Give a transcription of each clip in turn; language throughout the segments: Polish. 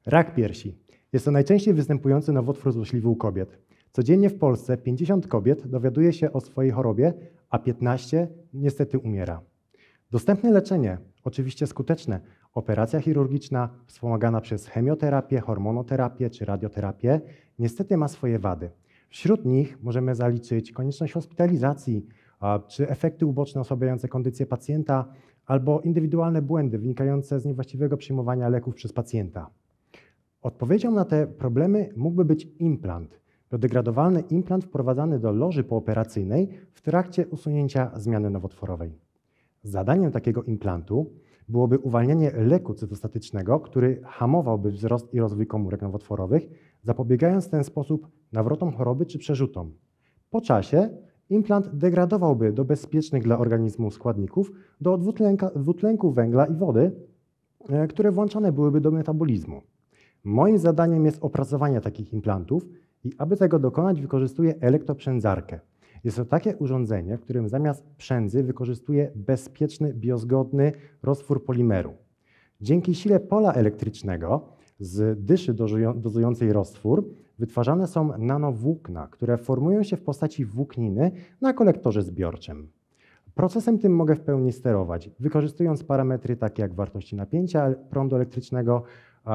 Rak piersi. Jest to najczęściej występujący nowotwór złośliwy u kobiet. Codziennie w Polsce 50 kobiet dowiaduje się o swojej chorobie, a 15 niestety umiera. Dostępne leczenie, oczywiście skuteczne, operacja chirurgiczna wspomagana przez chemioterapię, hormonoterapię czy radioterapię, niestety ma swoje wady. Wśród nich możemy zaliczyć konieczność hospitalizacji, czy efekty uboczne osłabiające kondycję pacjenta, albo indywidualne błędy wynikające z niewłaściwego przyjmowania leków przez pacjenta. Odpowiedzią na te problemy mógłby być implant, biodegradowalny implant wprowadzany do loży pooperacyjnej w trakcie usunięcia zmiany nowotworowej. Zadaniem takiego implantu byłoby uwalnianie leku cytostatycznego, który hamowałby wzrost i rozwój komórek nowotworowych, zapobiegając w ten sposób nawrotom choroby czy przerzutom. Po czasie implant degradowałby do bezpiecznych dla organizmu składników, do dwutlenku węgla i wody, które włączane byłyby do metabolizmu. Moim zadaniem jest opracowanie takich implantów i aby tego dokonać, wykorzystuję elektroprzędzarkę. Jest to takie urządzenie, w którym zamiast przędzy wykorzystuje bezpieczny, biozgodny roztwór polimeru. Dzięki sile pola elektrycznego z dyszy dozującej roztwór wytwarzane są nanowłókna, które formują się w postaci włókniny na kolektorze zbiorczym. Procesem tym mogę w pełni sterować, wykorzystując parametry takie jak wartości napięcia prądu elektrycznego,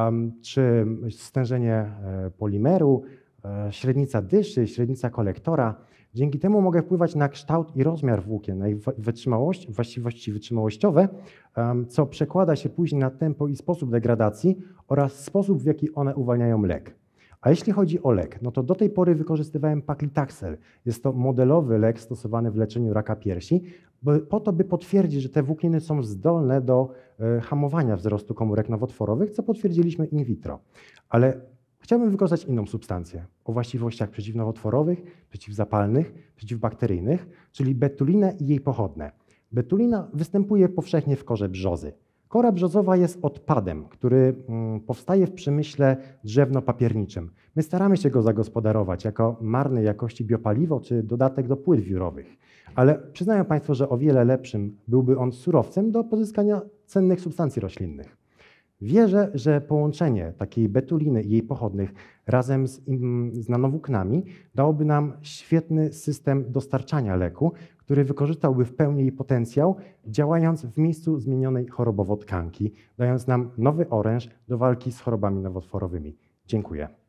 czy stężenie polimeru, średnica dyszy, średnica kolektora. Dzięki temu mogę wpływać na kształt i rozmiar włókien, na ich właściwości wytrzymałościowe, co przekłada się później na tempo i sposób degradacji oraz sposób, w jaki one uwalniają lek. A jeśli chodzi o lek, no to do tej pory wykorzystywałem Paclitaxel. Jest to modelowy lek stosowany w leczeniu raka piersi, po to, by potwierdzić, że te włókniny są zdolne do hamowania wzrostu komórek nowotworowych, co potwierdziliśmy in vitro. Ale chciałbym wykorzystać inną substancję o właściwościach przeciwnowotworowych, przeciwzapalnych, przeciwbakteryjnych, czyli betulinę i jej pochodne. Betulina występuje powszechnie w korze brzozy. Kora brzozowa jest odpadem, który powstaje w przemyśle drzewno-papierniczym. My staramy się go zagospodarować jako marnej jakości biopaliwo czy dodatek do płyt wiórowych. Ale przyznają Państwo, że o wiele lepszym byłby on surowcem do pozyskania cennych substancji roślinnych. Wierzę, że połączenie takiej betuliny i jej pochodnych razem z nanowłóknami dałoby nam świetny system dostarczania leku, który wykorzystałby w pełni jej potencjał, działając w miejscu zmienionej chorobowo tkanki, dając nam nowy oręż do walki z chorobami nowotworowymi. Dziękuję.